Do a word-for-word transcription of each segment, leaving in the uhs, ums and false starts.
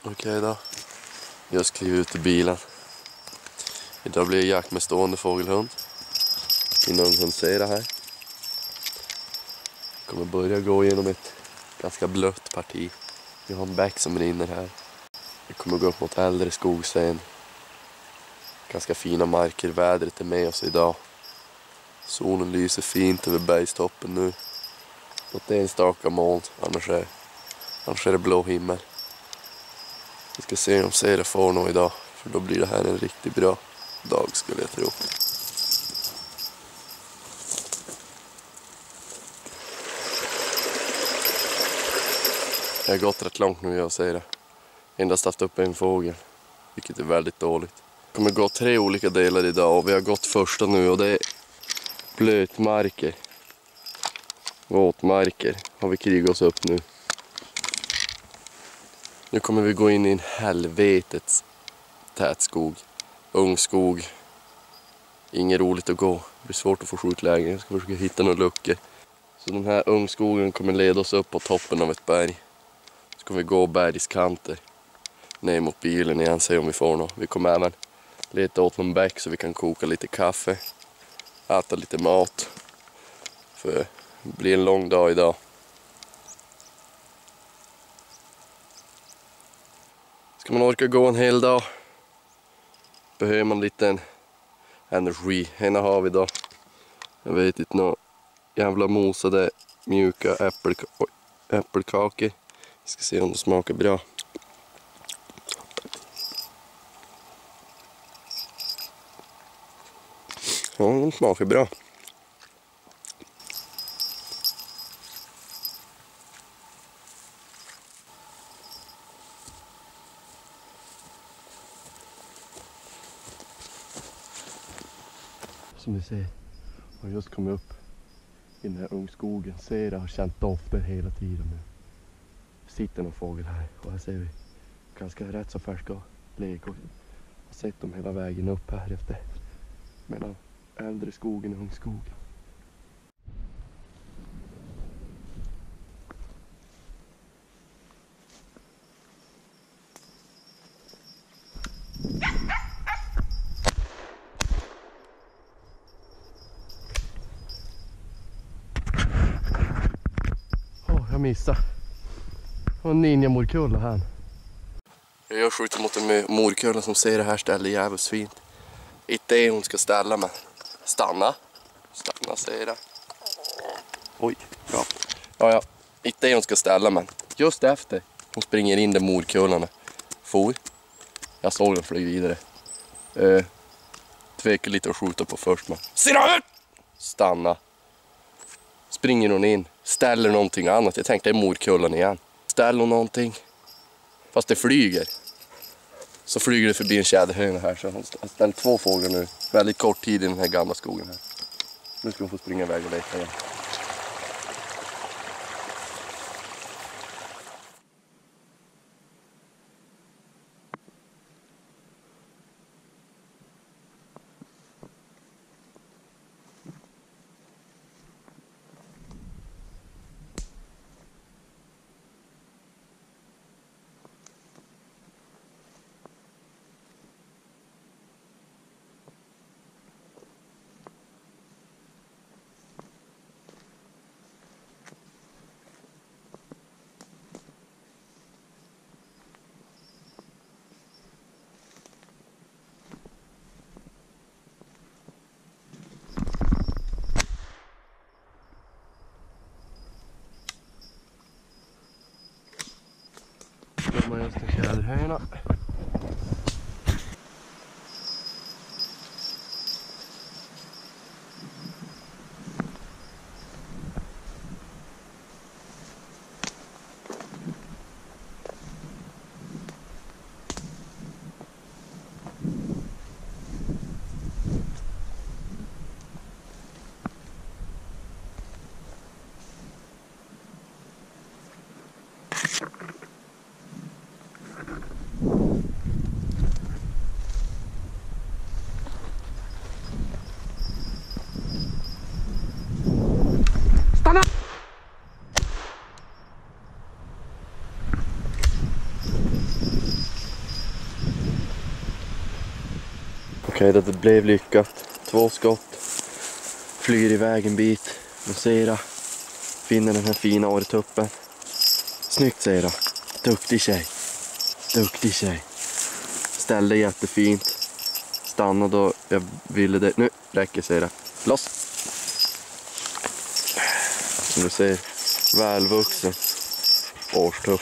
Okej då. Jag ska ut i bilen. Idag blir det jakt med stående fågelhund. Min unghund ser det här. Jag kommer börja gå igenom ett ganska blött parti. Vi har en bäck som rinner här. Vi kommer gå upp mot äldre skog sen. Ganska fina marker. Vädret är med oss idag. Solen lyser fint över bergstoppen nu. Något enstaka moln. Annars är, annars är det blå himmel. Vi ska se om Sera får något idag. För då blir det här en riktigt bra dag skulle jag tro. Jag har gått rätt långt nu jag säger det. Endast haft upp en fågel. Vilket är väldigt dåligt. Det kommer gå tre olika delar idag och vi har gått första nu och det är blötmarker. Våtmarker har vi krigat oss upp nu. Nu kommer vi gå in i en helvetets tät skog. Ung skog. Inget roligt att gå. Det blir svårt att få skjutlägen. Jag ska försöka hitta några luckor. Så den här ungskogen kommer leda oss upp på toppen av ett berg. Så kommer vi gå bergskanter. Ner mot bilen igen, se om vi får något. Vi kommer även leta åt någon bäck så vi kan koka lite kaffe. Äta lite mat. För det blir en lång dag idag. Ska man orka gå en hel dag behöver man lite energi. Ena har vi då. Jag vet inte, några jävla mosade mjuka äppelk äppelkakor. Vi ska se om det smakar bra. Ja, de smakar bra. Som ni ser har just kommit upp i den här ungskogen. Sera har känt dofter hela tiden nu. Det sitter någon fågel här och här ser vi ganska rätt så färska lekor. Jag har sett dem hela vägen upp här efter mellan äldre skogen och ungskogen. Jag missade. Det var en ninja-morkulla här. Jag skjuter mot en morkulla som ser det här stället jävligt fint. Inte är hon ska ställa men stanna. Stanna säger det. Oj, bra. Ja, ja. Inte är hon ska ställa men just efter hon springer in där morkullarna for. Jag såg den flyga vidare. Uh, tvekar lite att skjuta på först men ser stanna. Springer hon in, ställer någonting annat. Jag tänkte det är morkullan igen. Ställer hon någonting. Fast det flyger. Så flyger det förbi en tjäderhöna här. Så hon ställer två fåglar nu. Väldigt kort tid i den här gamla skogen här. Nu ska hon få springa iväg och leka igen. De har just en tjäderhöna. You Okej, det blev lyckat. Två skott. Flyger iväg en bit. Nocera. Finner den här fina åretuppen. Snyggt, Sera. Duktig tjej. Duktig tjej. Ställde jättefint. Stanna då jag ville det. Nu räcker, Sera. Loss. Som du ser, välvuxen årstupp.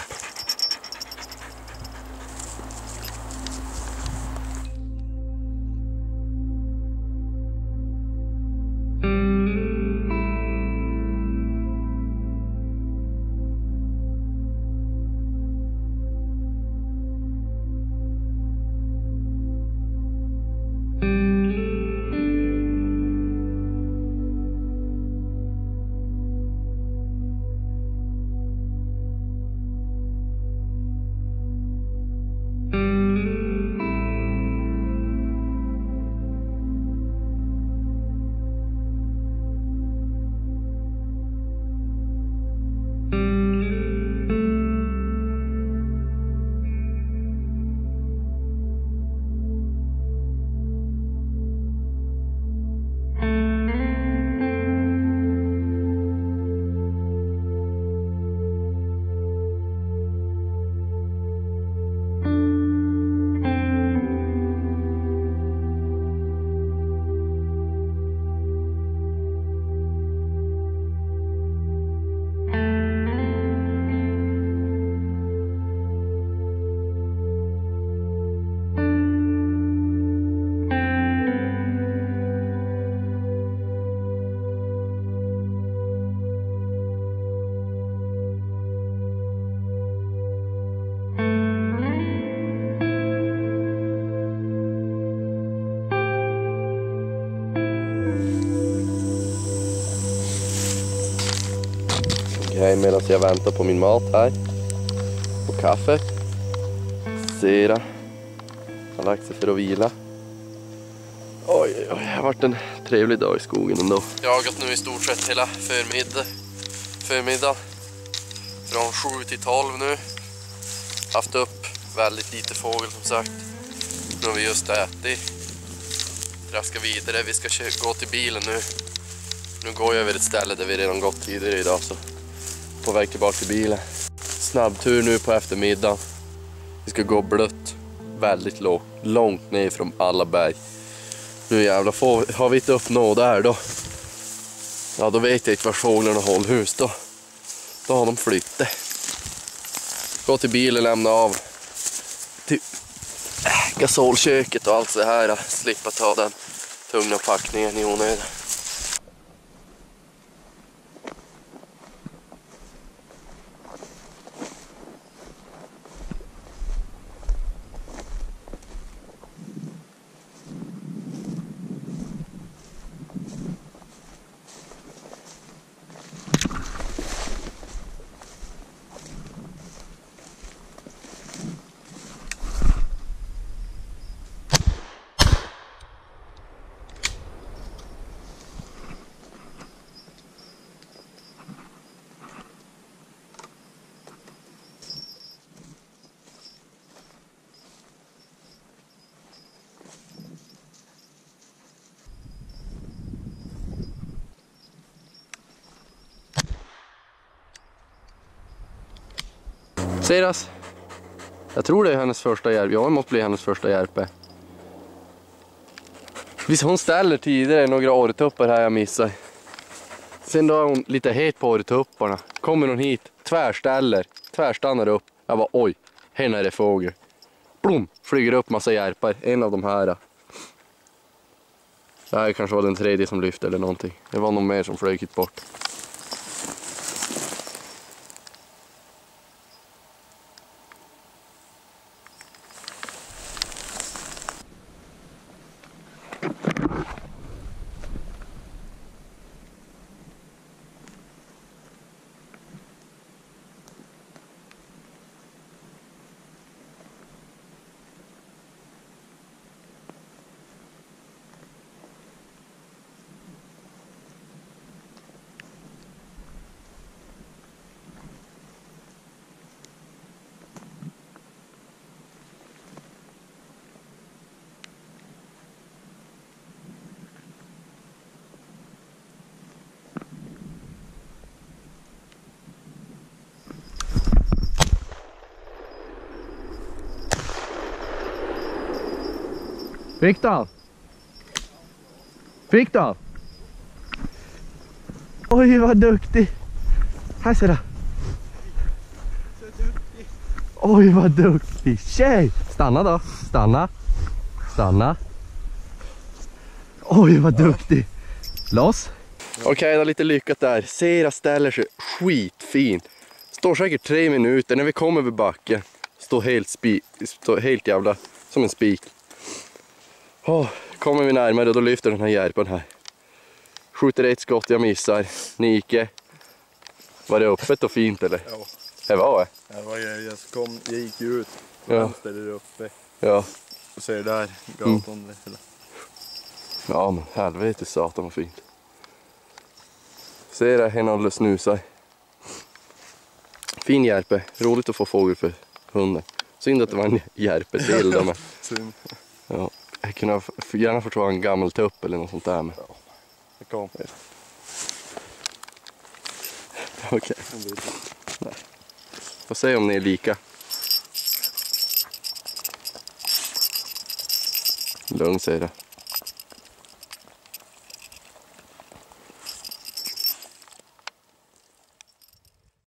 Okej, medan jag väntar på min mat här. Och kaffe. Sera har lagt sig för att vila. Oj, oj, oj, det har varit en trevlig dag i skogen ändå. Jag har gått nu i stort sett hela förmiddag. Förmiddag. Från sju till tolv nu. Haft upp väldigt lite fågel som sagt. Nu har vi just ätit. Traskar vidare, vi ska gå till bilen nu. Nu går jag över ett ställe där vi redan gått tidigare idag, så på väg tillbaka till bilen. Snabbtur nu på eftermiddagen. Vi ska gå blött väldigt lågt, långt ner från alla berg. Nu jävla får, har vi inte uppnått där då. Ja, då vet jag inte var fåglarna håller hus då. Då har de flyttat. Gå till bilen, lämna av till gasolköket och allt så här. Slippa ta den tunga packningen i onödan. Seras. Jag tror det är hennes första järp. Ja, det måste bli hennes första järpe. Visst, hon ställer tidigare några åretuppar här jag missar. Sen då är hon lite het på åretupparna. Kommer hon hit, tvärställer, tvärstannar upp. Jag bara, oj, här är det fågel. Blom, flyger upp massa järpar. En av de här. Det här kanske var den tredje som lyfte eller någonting. Det var någon mer som flög hit bort. Fick du? Fick du? Oj, vad duktig. Här ser du. Oj, vad duktig tjej. Stanna då. Stanna. Stanna. Oj, vad duktig. Loss. Okej, okay, det är lite lyckat där. Sera ställer sig skitfint. Står säkert tre minuter. När vi kommer över backen står helt, spi står helt jävla som en spik. Oh, kommer vi närmare och då lyfter den här järpen här. Skjuter ett skott, jag missar. Nike. Var det öppet och fint eller? Ja. Det var det? Ja, var jag, jag, kom, jag gick ut ja. Vänster där uppe. Ja. Och ser där gatan. Mm. Där. Ja men helvete satan vad fint. Ser det här håller snusar. Fin järpe. Roligt att få fågel för hunden. Synd att det var en järpe till då men. Synd. Ja. Jag kunde gärna fått vara en gammal tupp eller något sånt där med. Ja. Det kom. Okej. Okay. Får se om ni är lika. Lugn säger det.